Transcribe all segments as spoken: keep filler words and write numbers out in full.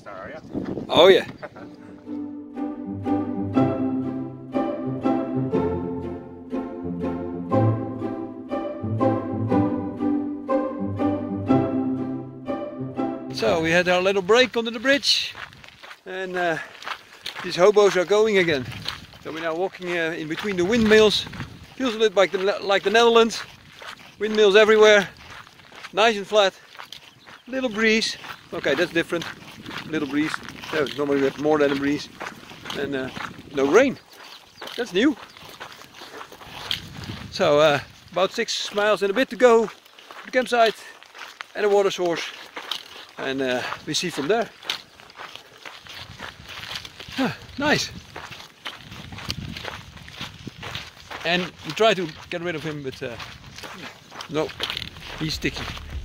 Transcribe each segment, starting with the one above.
star, are you? Oh yeah. So we had our little break under the bridge, and uh, these hobos are going again. So we're now walking uh, in between the windmills. Feels a little like the, like the Netherlands. Windmills everywhere, nice and flat. Little breeze. Okay, that's different. Little breeze. No, normally we have more than a breeze. And uh, no rain. That's new. So uh, about six miles and a bit to go to the campsite and a water source. And uh, we see from there. Huh, nice. And we try to get rid of him, but uh, no, he's sticky.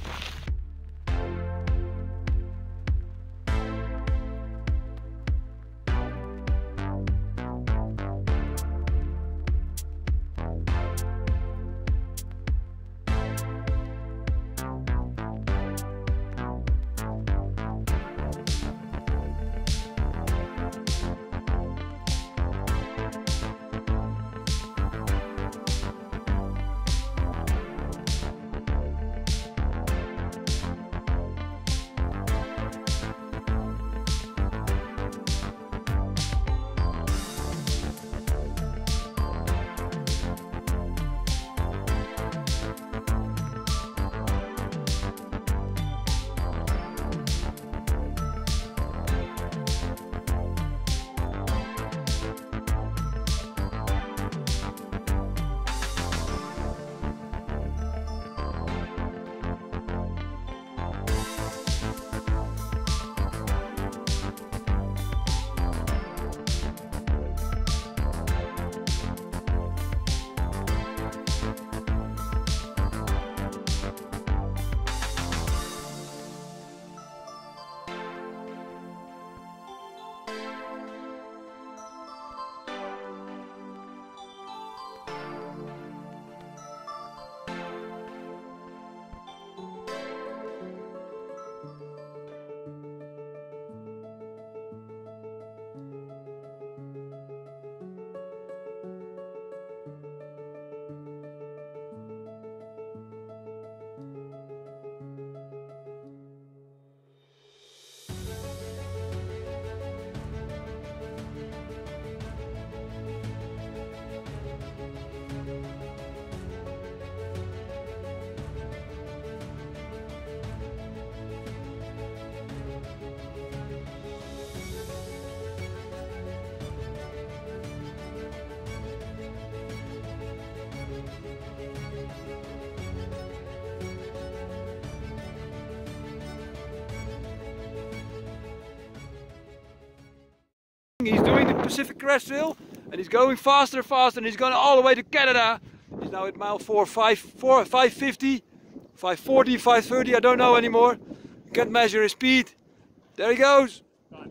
He's doing the Pacific Crest Trail and he's going faster and faster, and he's going all the way to Canada. He's now at mile four, five, four, five fifty, five forty, five thirty, I don't know anymore. Can't measure his speed. There he goes.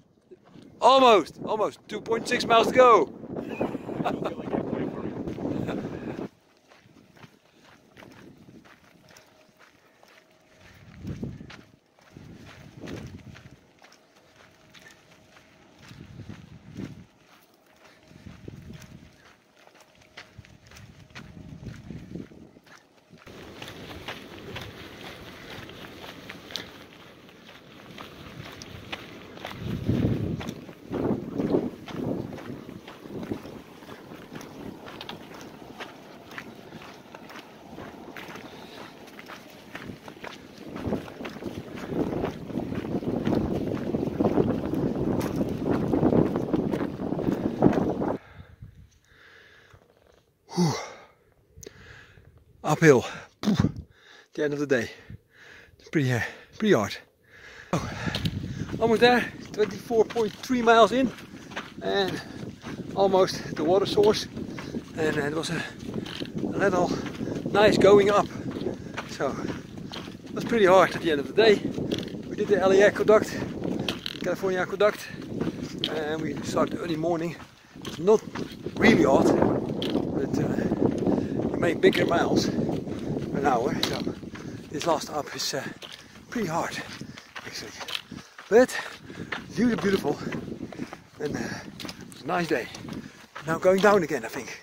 Almost, almost, two point six miles to go. Whew. Uphill, at the end of the day. It's pretty, uh, pretty hard. Oh, almost there, twenty-four point three miles in, and almost the water source. And uh, it was a, a little nice going up. So it was pretty hard at the end of the day. We did the L A Aqueduct, California Aqueduct, and we started early morning. It's not really hot, but uh, we made bigger miles an hour. So this last up is uh, pretty hard, actually. But Really beautiful. And uh, it's a nice day. Now going down again, I think.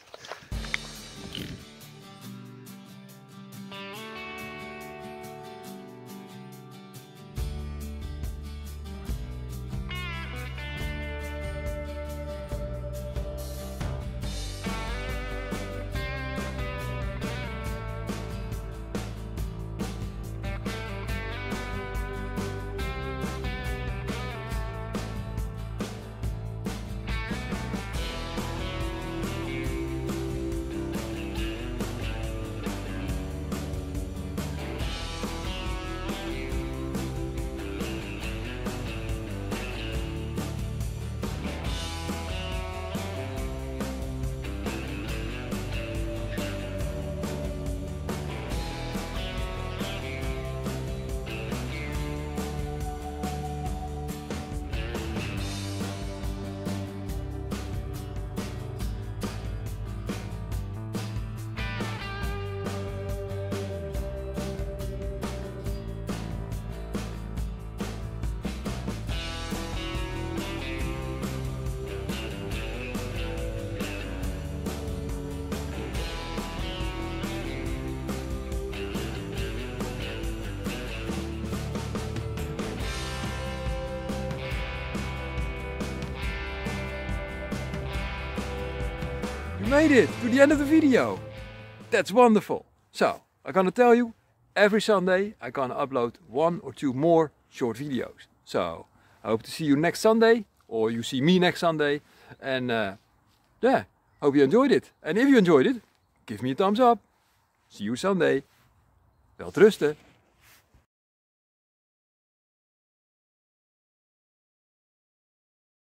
You made it to the end of the video. That's wonderful. So, I'm gonna tell you, every Sunday I'm gonna upload one or two more short videos. So, I hope to see you next Sunday, or you see me next Sunday. And uh, yeah, hope you enjoyed it. And if you enjoyed it, give me a thumbs up. See you Sunday. Wel rusten.